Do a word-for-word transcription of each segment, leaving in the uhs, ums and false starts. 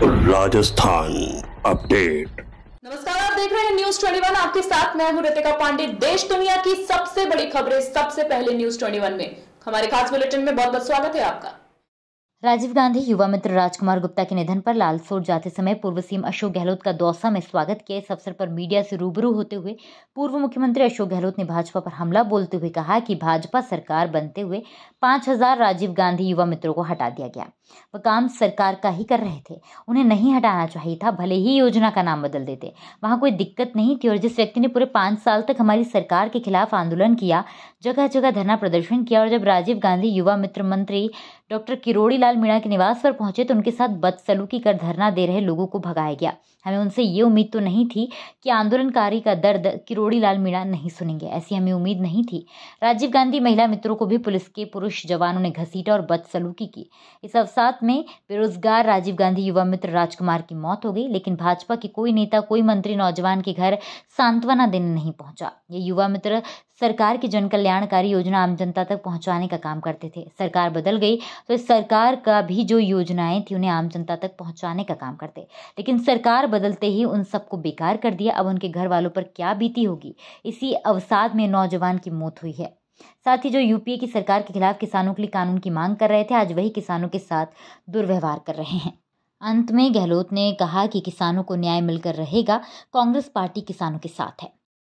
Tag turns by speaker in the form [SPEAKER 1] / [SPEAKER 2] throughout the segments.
[SPEAKER 1] Rajasthan update.
[SPEAKER 2] नमस्कार, आप देख रहे हैं न्यूज इक्कीस। आपके साथ मैं हूं रितिका पांडे। देश दुनिया की सबसे बड़ी खबरें सबसे पहले न्यूज इक्कीस में। हमारे खास बुलेटिन में बहुत बहुत स्वागत है आपका।
[SPEAKER 3] राजीव गांधी युवा मित्र राजकुमार गुप्ता के निधन पर लालसोट जाते समय पूर्व सीएम अशोक गहलोत का दौसा में स्वागत किया। इस अवसर पर मीडिया से रूबरू होते हुए पूर्व मुख्यमंत्री अशोक गहलोत ने भाजपा पर हमला बोलते हुए कहा कि भाजपा सरकार बनते हुए पांच हजार राजीव गांधी युवा मित्रों को हटा दिया गया। वह काम सरकार का ही कर रहे थे, उन्हें नहीं हटाना चाहिए था, भले ही योजना का नाम बदल देते, वहां कोई दिक्कत नहीं थी। और जिस व्यक्ति ने पूरे पाँच साल तक हमारी सरकार के खिलाफ आंदोलन किया, जगह जगह धरना प्रदर्शन किया, और जब राजीव गांधी युवा मित्र मंत्री डॉक्टर किरोड़ी लाल मीणा के निवास पर पहुंचे तो उनके साथ बदसलूकी कर धरना दे रहे लोगों को भगाया गया। हमें उनसे ये उम्मीद तो नहीं थी कि आंदोलनकारी का दर्द किरोड़ी लाल मीणा नहीं सुनेंगे, ऐसी हमें उम्मीद नहीं थी। राजीव गांधी महिला मित्रों को भी पुलिस के पुरुष जवानों ने घसीटा और बदसलूकी की। इस अवसाद में बेरोजगार राजीव गांधी युवा मित्र राजकुमार की मौत हो गई, लेकिन भाजपा के कोई नेता, कोई मंत्री नौजवान के घर सांत्वना देने नहीं पहुंचा। ये युवा मित्र सरकार की जन कल्याणकारी योजना आम जनता तक पहुंचाने का काम करते थे। सरकार बदल गई तो इस सरकार का भी जो योजनाएं थी उन्हें आम जनता तक पहुंचाने का काम करते, लेकिन सरकार बदलते ही उन सबको बेकार कर दिया। अब उनके घर वालों पर क्या बीती होगी। इसी अवसाद में नौजवान की मौत हुई है। साथ ही जो यूपीए की सरकार के खिलाफ किसानों के लिए कानून की मांग कर रहे थे, आज वही किसानों के साथ दुर्व्यवहार कर रहे हैं। अंत में गहलोत ने कहा कि किसानों को न्याय मिलकर रहेगा, कांग्रेस पार्टी किसानों के साथ है।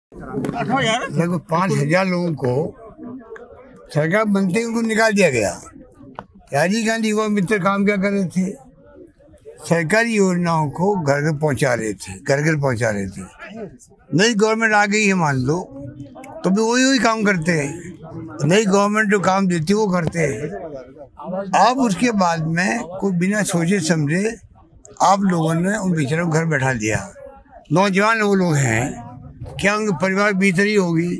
[SPEAKER 4] लगभग पाँच हजार लोगों को सरकार बनते ही उनको निकाल दिया गया। राजीव गांधी युवा मित्र काम क्या कर रहे थे? सरकारी योजनाओं को घर घर पहुंचा रहे थे, घर घर पहुंचा रहे थे। नई गवर्नमेंट आ गई है मान लो, तो भी वही वही काम करते हैं। नई गवर्नमेंट जो काम देती है वो करते हैं। अब उसके बाद में कोई बिना सोचे समझे आप लोगों ने उन बेचारों को घर बैठा दिया। नौजवान वो लोग हैं, क्या उनके परिवार बेहतरी होगी?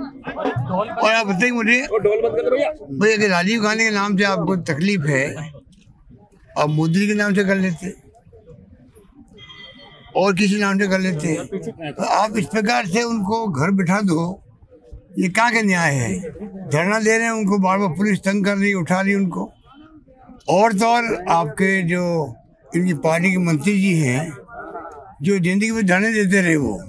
[SPEAKER 4] और आप बताइए मुझे भैया कि राजीव गांधी के नाम से आपको तकलीफ है और मोदी के नाम से कर लेते और किसी नाम से कर लेते, तो आप इस प्रकार से उनको घर बिठा दो, ये क्या का न्याय है? धरना दे रहे हैं, उनको बार बार पुलिस तंग कर रही, उठा रही उनको। और तो और आपके जो इनकी पार्टी के मंत्री जी हैं, जो जिंदगी में धरने देते रहे वो,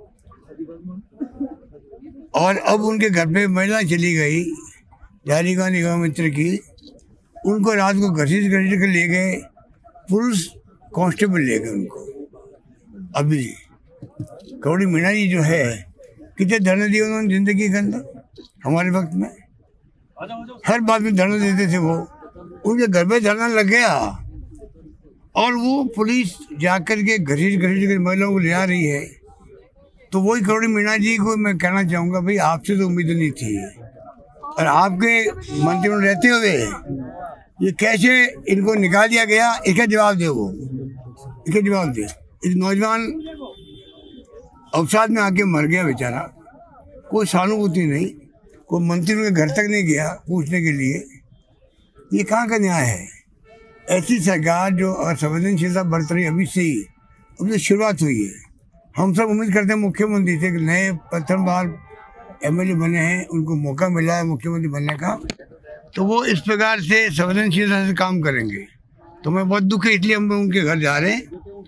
[SPEAKER 4] और अब उनके घर पे महिला चली गई राजीव गांधी युवा मित्र की, उनको रात को घसीट घसीट कर ले गए, पुलिस कांस्टेबल ले गए उनको। अभी किरोड़ी मीणा जी जो है, कितने धरने दिए उन्होंने जिंदगी के अंदर, हमारे वक्त में हर बात में धरना देते थे वो। उनके घर पे धरना लग गया और वो पुलिस जाकर के घसीट घसीट कर महिलाओं को ले आ रही है। तो वही किरोड़ी मीणा जी को मैं कहना चाहूँगा, भाई आपसे तो उम्मीद नहीं थी, और आपके मंत्री में रहते हुए ये कैसे इनको निकाल दिया गया, इसका जवाब दे वो, इसका जवाब दे। इस नौजवान अवसाद में आके मर गया बेचारा, कोई सहानुभूति नहीं, कोई मंत्री उनके घर तक नहीं गया पूछने के लिए। ये कहाँ का न्याय है? ऐसी सरकार जो असंवेदनशीलता बरत रही अभी से ही, अभी तो शुरुआत हुई है। हम सब उम्मीद करते हैं मुख्यमंत्री से कि नए प्रथम बार एमएलए बने हैं, उनको मौका मिला है मुख्यमंत्री बनने का, तो वो इस प्रकार से संवेदनशीलता से काम करेंगे। तो मैं बहुत दुख है, इसलिए हम उनके घर जा रहे हैं।